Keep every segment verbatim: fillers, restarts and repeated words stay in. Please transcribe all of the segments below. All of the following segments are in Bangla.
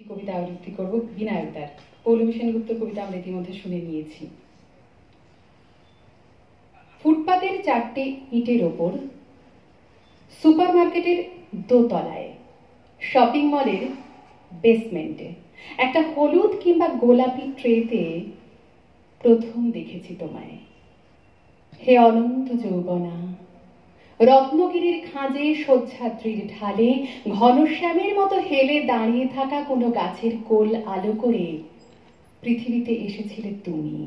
কবিতা আবৃত্তি করব বিনায়কদার। পৌলমী সেনগুপ্ত কবিতা আমরা ইতিমধ্যে শুনে নিয়েছি। ফুটপাতের চারটে ইটের ওপর, সুপারমার্কেটের দোতলায়, শপিং মলের বেসমেন্টে একটা হলুদ কিংবা গোলাপি ট্রেতে প্রথম দেখেছি তোমায়। হে অনন্ত যৌবনা, রত্নগিরির খাঁজে সহ্যাদ্রির ঢালে ঘনশ্যামের মতো হেলে দাঁড়িয়ে থাকা কোনো গাছের কোল আলো করে পৃথিবীতে এসেছিলে তুমি।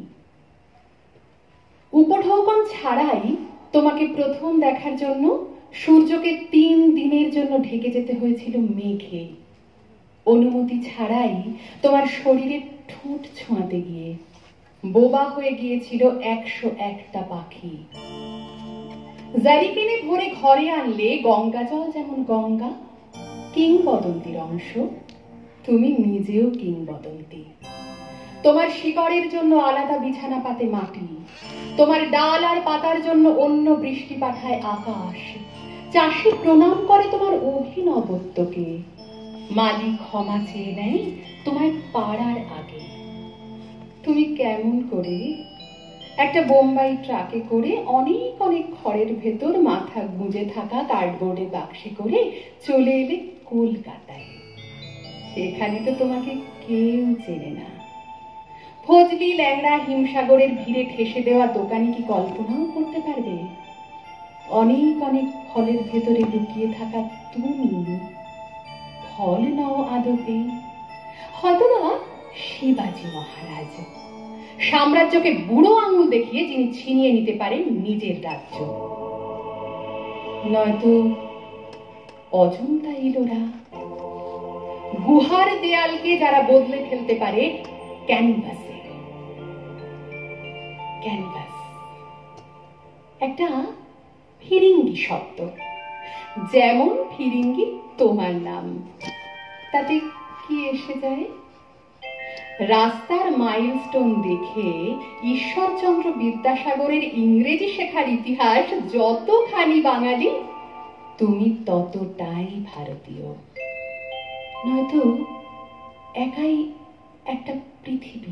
উপঢৌকন ছাড়াই তোমাকে প্রথম দেখার জন্য সূর্যকে তিন দিনের জন্য ঢেকে যেতে হয়েছিল মেঘে। অনুমতি ছাড়াই তোমার শরীরের ঠোঁট ছোঁয়াতে গিয়ে বোবা হয়ে গিয়েছিল একশো একটা পাখি। জারিকেনে ভরে ঘরে আনলে গঙ্গা জল যেমন গঙ্গা, কিংবদন্তির অংশ, তুমি নিজেও কিংবদন্তি। তোমার শিকড়ের জন্য আলাদা বিছানা পাতে মাটি, তোমার ডাল আর পাতার জন্য অন্য বৃষ্টি পাঠায় আকাশ। চাষি প্রণাম করে তোমার অভিনবত্বকে, মালিক ক্ষমা চেয়ে নেয় তোমায় পাড়ার আগে। তুমি কেমন করে একটা বোম্বাই ট্রাকে করে অনেক অনেক খড়ের ভেতর মাথা গুঁজে থাকা কার্ডবোর্ডের বাক্সে করে চলে এলে কলকাতায়। এখানে তো তোমাকে কেউ চেনে না। ফজলি ল্যাংড়া হিমসাগরের ভিড়ে ঠেসে দেওয়া দোকানি কি কল্পনাও করতে পারবে অনেক অনেক ফলের ভেতরে লুকিয়ে থাকা তুমি ফল নাও আদতে? হয়তোবা শিবাজি মহারাজ, সাম্রাজ্যকে বুড়ো আঙুল দেখিয়ে যিনি ছিনিয়ে নিতে পারেন নিজের রাজ্য। নয়তো অজন্তা ইলোরা, গুহার দেয়ালকে যারা বদলে ফেলতে পারে ক্যানভাসে। ক্যানভাস একটা ফিরিঙ্গি শব্দ, যেমন ফিরিঙ্গি তোমার নাম। তাতে কি এসে যায়? রাস্তার মাইলস্টোন দেখে ঈশ্বরচন্দ্র বিদ্যাসাগরের ইংরেজি শেখার ইতিহাস যতখানি বাঙালি, তুমি ততটাই ভারতীয়। নয়তো একাই একটা পৃথিবী,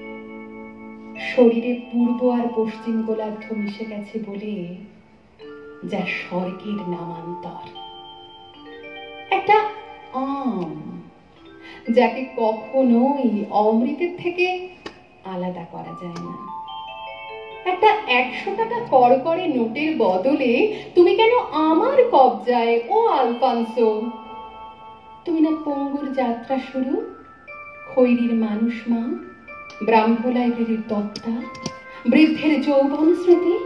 শরীরে পূর্ব আর পশ্চিম গোলার্ধ মিশে গেছে বলে যা স্বর্গের নামান্তর। একটা আম যাকে কখনোই অমৃতের থেকে আলাদা করা যায় না। একটা একশো টাকা করকরে নোটের বদলে তুমি কেন আমার কবজায় ও আলফানসো? তুমি না পঙ্গুর যাত্রা শুরু, খৈরির মানুষ মা, ব্রাহ্ম লাইব্রেরির তত্ত্বা, বৃদ্ধের যৌবন স্মৃতি।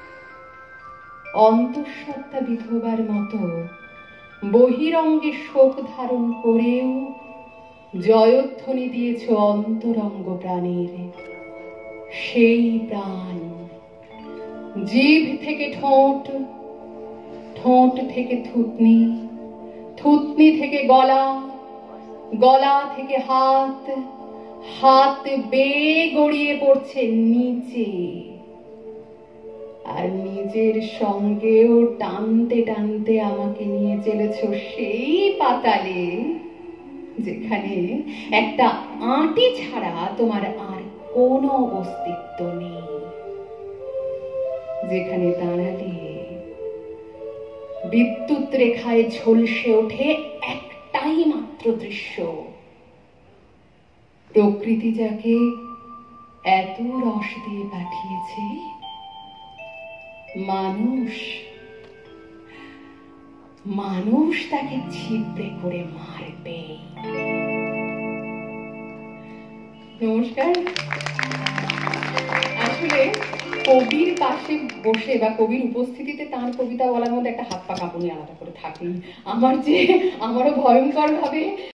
অন্তঃসত্ত্বা বিধবার মতো বহিরঙ্গে শোক ধারণ করেও জয়ধ্বনি দিয়েছ অন্তরঙ্গ প্রাণের। সেই প্রাণ জিভ থেকে ঠোঁট, ঠোঁট থেকে থুতনি, থুতনি থেকে গলা, গলা থেকে হাত, হাত বেয়ে গড়িয়ে পড়ছে নিচে, আর নিজের সঙ্গেও টানতে টানতে আমাকে নিয়ে চলেছ সেই পাতালে যেখানে একটা আঁটি ছাড়া তোমার আর কোনো অস্তিত্ব নেই। যেখানে দাঁড়ালে বিদ্যুৎ রেখায় ঝলসে ওঠে একটাই মাত্র দৃশ্য, প্রকৃতি যাকে এত রস দিয়ে পাঠিয়েছে, মানুষ মানুষ তাকে ছিপড়ে করে মারবে। নমস্কার। আসলে কবির পাশে বসে বা কবির উপস্থিতিতে তাঁর কবিতা বলার মধ্যে একটা হাত পা কাঁপুনি আলাদা করে থাকে। আমার যে আমারও ভয়ঙ্কর ভাবে